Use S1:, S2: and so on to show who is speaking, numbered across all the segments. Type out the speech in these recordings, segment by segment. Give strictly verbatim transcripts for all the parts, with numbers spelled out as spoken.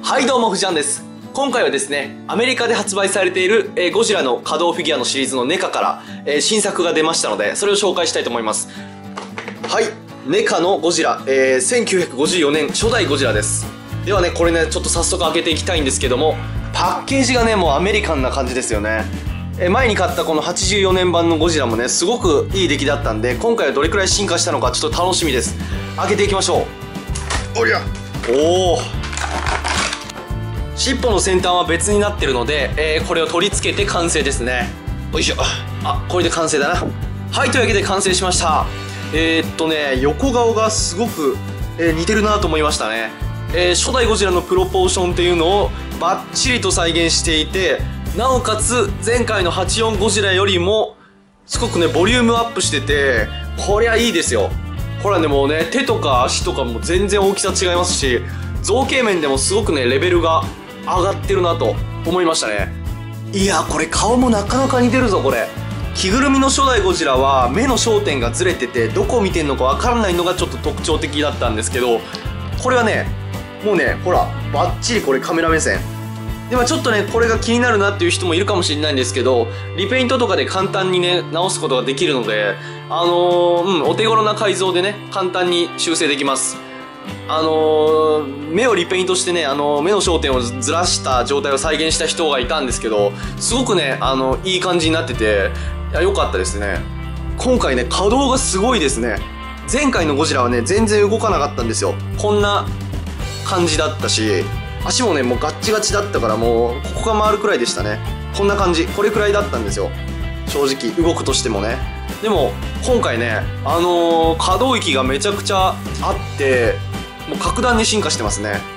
S1: はいどうも、ふじゃんです。今回はですね、アメリカで発売されている、えー、ゴジラの可動フィギュアのシリーズのネカから、えー、新作が出ましたので、それを紹介したいと思います。はい、ネカのゴジラ、えー、せんきゅうひゃくごじゅうよねん初代ゴジラです。ではね、これね、ちょっと早速開けていきたいんですけども、パッケージがね、もうアメリカンな感じですよね。えー、前に買ったこのはちじゅうよねん版のゴジラもね、すごくいい出来だったんで、今回はどれくらい進化したのかちょっと楽しみです。開けていきましょう。おりゃ、おお、尻尾の先端は別になってるので、えー、これを取り付けて完成ですね。よいしょ。あ、これで完成だな。はい、というわけで完成しました。えー、っとね、横顔がすごく、えー、似てるなと思いましたね。えー、初代ゴジラのプロポーションっていうのをバッチリと再現していて、なおかつ前回のはちじゅうよんゴジラよりもすごくねボリュームアップしてて、こりゃいいですよ。ほらね、もうね、手とか足とかも全然大きさ違いますし、造形面でもすごくねレベルが上がってるなと思いましたね。いや、これ顔もなかなか似てるぞ。これ着ぐるみの初代ゴジラは目の焦点がずれてて、どこを見てんのかわからないのがちょっと特徴的だったんですけど、これはねもうね、ほらバッチリこれカメラ目線では、ちょっとねこれが気になるなっていう人もいるかもしれないんですけど、リペイントとかで簡単にね直すことができるので、あのー、うんお手頃な改造でね簡単に修正できます。あのー、目をリペイントしてね、あのー、目の焦点をずらした状態を再現した人がいたんですけど、すごくね、あのー、いい感じになってて、いや良かったですね。今回ね可動がすごいですね。前回のゴジラはね全然動かなかったんですよ。こんな感じだったし、足もねもうガッチガチだったから、もうここが回るくらいでしたね。こんな感じ、これくらいだったんですよ、正直動くとしてもね。でも今回ね、あのー、可動域がめちゃくちゃあって、もう格段に進化してますね。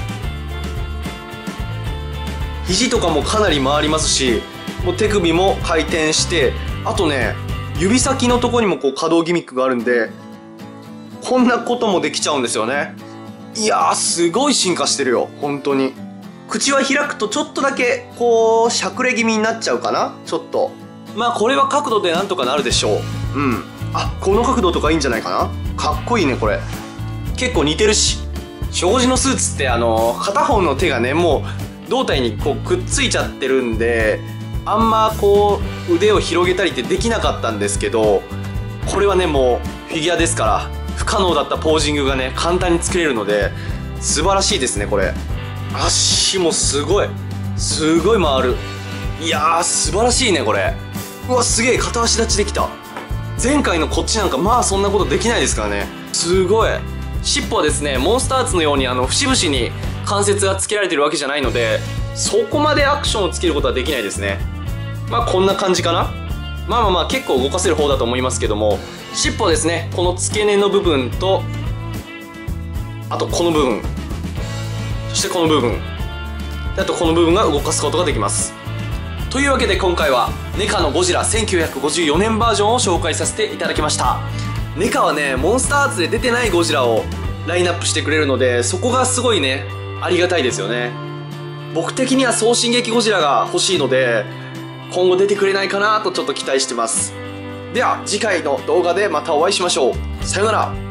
S1: 肘とかもかなり回りますし、もう手首も回転して、あとね指先のとこにもこう可動ギミックがあるんで、こんなこともできちゃうんですよね。いやー、すごい進化してるよ本当に。口は開くとちょっとだけこうしゃくれ気味になっちゃうかな、ちょっと。まあこれは角度でなんとかなるでしょう。うん、あ、この角度とかいいんじゃないかな。かっこいいねこれ。結構似てるし、障子のスーツってあの片方の手がねもう胴体にこうくっついちゃってるんで、あんまこう腕を広げたりってできなかったんですけど、これはねもうフィギュアですから不可能だったポージングがね簡単に作れるので素晴らしいですねこれ。足もすごいすごい回る。いやー素晴らしいねこれ。うわ、すげえ片足立ちできた。前回のこっちなんかまあそんなことできないですからね。すごい。尻尾はですねモンスターズのようにあの節々に関節がつけられてるわけじゃないので、そこまでアクションをつけることはできないですね。まあこんな感じかな。まあまあまあ結構動かせる方だと思いますけども、尻尾はですねこの付け根の部分と、あとこの部分、そしてこの部分、あとこの部分が動かすことができます。というわけで今回はネカのゴジラせんきゅうひゃくごじゅうよねんバージョンを紹介させていただきました。ネカはねモンスターズで出てないゴジラをラインナップしてくれるので、そこがすごいねありがたいですよね。僕的には総進撃ゴジラが欲しいので、今後出てくれないかなとちょっと期待してます。では次回の動画でまたお会いしましょう。さようなら。